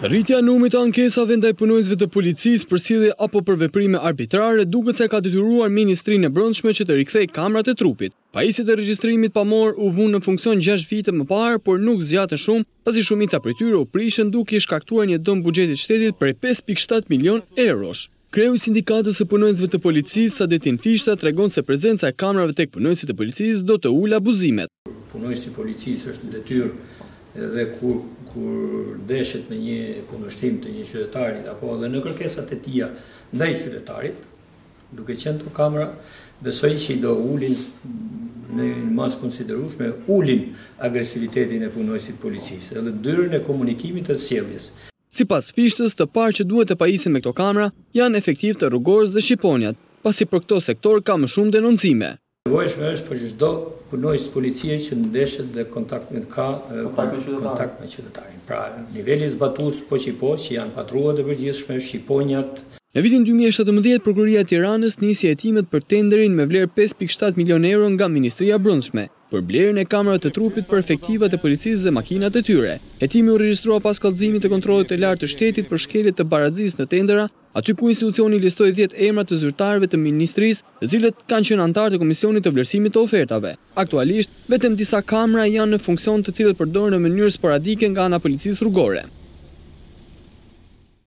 Rritja e numrit të ankesave ndaj punonjësve të policisë për sjellje apo për veprime arbitrare duket se ka detyruar Ministrinë e Brendshme që të rikthejë kamrat e trupit. Pajisjet e regjistrimit pamor u vunë në funksion 6 vite më parë, por nuk zgjatën shumë, pasi shumica prej tyre u prishën duke i shkaktuar një dëm buxhetit shtetit prej 5.7 milion eurosh. Kreu i sindikatës së punonjësve të policisë, Sadetin Fishta, tregon se prezenca e kamrave tek punonjësit e policisë do të ulë abuzimet. Punonjësi i policisë është në detyrë edhe kur deshet me një kundërshtim të një qytetarit apo edhe në kërkesat e tija ndaj qytetarit, duke qenë të kamera, besoj që i do ulin në mas konsiderueshme, ulin agresivitetin e punonjësit policisë, edhe dyrën e komunikimit të sjelljes. Sipas Fishtës, të parë që duhet të pajisen me këto kamera janë efektiv të rrugorës dhe shqiponjat, pasi për këto sektor ka më shumë denoncime. Nevojshme është për çdo punonjës policie që ndeshet dhe kontakt me qytetarin. Pra, niveli zbatues po që janë patrullat e përgjithshme, shqiponjat. Në vitin 2017, Prokuroria e Tiranës nisi hetimet për tenderin me vlerë 5.7 milion euro nga Ministria e Brendshme për blerjen e kamerave të trupit për efektivat e policisë dhe makinat e tyre. Hetimi u regjistrua pas kallëzimit të kontrollit të lartë të shtetit për shkelje të barazisë në tendera, aty ku institucioni listoi 10 emra të zyrtarëve të ministrisë, të cilët kanë qenë anëtarë të komisionit të vlerësimit të ofertave. Aktualisht, vetëm disa kamera janë në funksion, të cilët përdoren në mënyrë sporadike nga ana policisë rrugore.